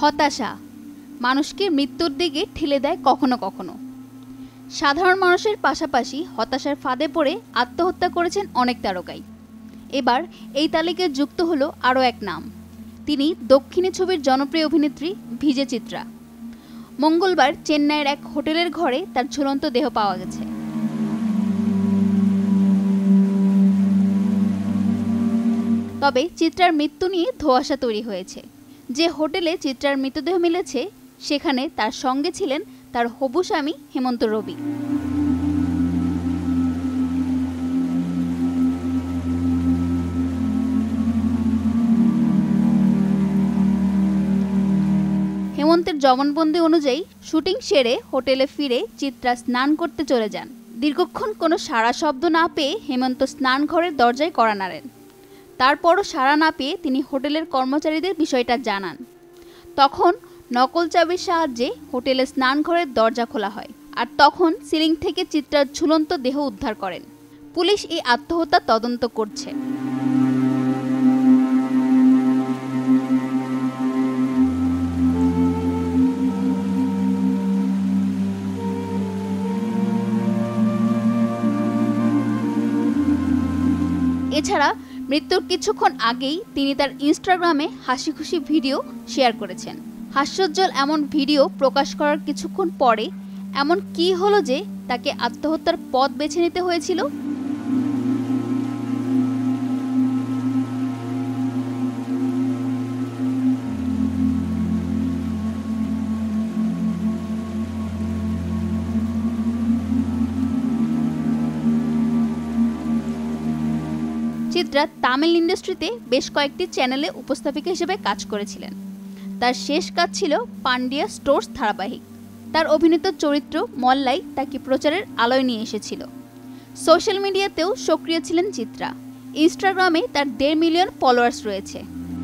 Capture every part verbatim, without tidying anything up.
হতাশা মানুষকে মৃত্যুর দিকে ঠেলে দেয় কখনো কখনো। সাধারণ মানুষের পাশাপাশি হতাশার ফাঁদে পড়ে আত্মহত্যা করেছেন অনেক তারকাই। এবার এই তালিকায় যুক্ত হলো আরও এক নাম। তিনি দক্ষিণী ছবির জনপ্রিয় অভিনেত্রী ভিজে চিত্রা। মঙ্গলবার চেন্নাইয়ের এক হোটেলের ঘরে তার ঝুলন্ত দেহ পাওয়া গেছে। তবে চিত্রার মৃত্যু নিয়ে ধোঁয়াশা তৈরি হয়েছে। যে হোটেলে চিত্রার মৃতদেহ মিলেছে সেখানে তার সঙ্গে ছিলেন তার হবু স্বামী হেমন্ত রবি। হেমন্তের জবানবন্দি অনুযায়ী শুটিং সেরে হোটেলে ফিরে চিত্রা স্নান করতে চলে যান। দীর্ঘক্ষণ কোনো সাড়া শব্দ না পেয়ে হেমন্ত স্নান ঘরের দরজায় কড়া নাড়েন। তারপরও সাড়া না পেয়ে তিনি হোটেলের কর্মচারীদের বিষয়টা জানান। তখন নকল চাবির সাহায্যে হোটেলের স্নানঘরের দরজা খোলা হয়, আর তখন সিলিং থেকে চিত্রার ঝুলন্ত দেহ উদ্ধার করেন। পুলিশ এই আত্মহত্যা তদন্ত করছে। এছাড়া মৃত্যুর কিছুক্ষণ আগেই তিনি তার ইনস্টাগ্রামে হাসি খুশি ভিডিও শেয়ার করেছেন। হাস্যোজ্জ্বল এমন ভিডিও প্রকাশ করার কিছুক্ষণ পরে এমন কি হলো যে তাকে আত্মহত্যার পথ বেছে নিতে হয়েছিল? চিত্রা তামিল ইন্ডাস্ট্রিতে বেশ কয়েকটি চ্যানেলে উপস্থাপিকা হিসেবে কাজ করেছিলেন। তার শেষ কাজ ছিল পান্ডিয়া স্টোর্স ধারাবাহিক। তার অভিনীত চরিত্র মল্লাই তাকে প্রচারের আলোয় নিয়ে এসেছিল। সোশ্যাল মিডিয়াতেও সক্রিয় ছিলেন চিত্রা। ইনস্টাগ্রামে তার দেড় মিলিয়ন ফলোয়ার্স রয়েছে।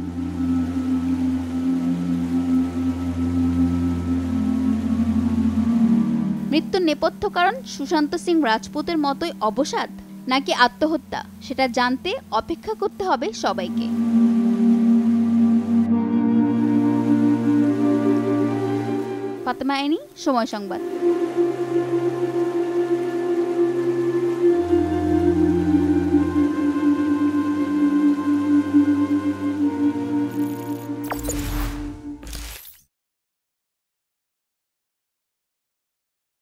মৃত্যুর নেপথ্য কারণ সুশান্ত সিং রাজপুতের মতোই অবসাদ নাকি আত্মহত্যা, সেটা জানতে অপেক্ষা করতে হবে সবাইকে। ফাতেমা এনি, সময় সংবাদ।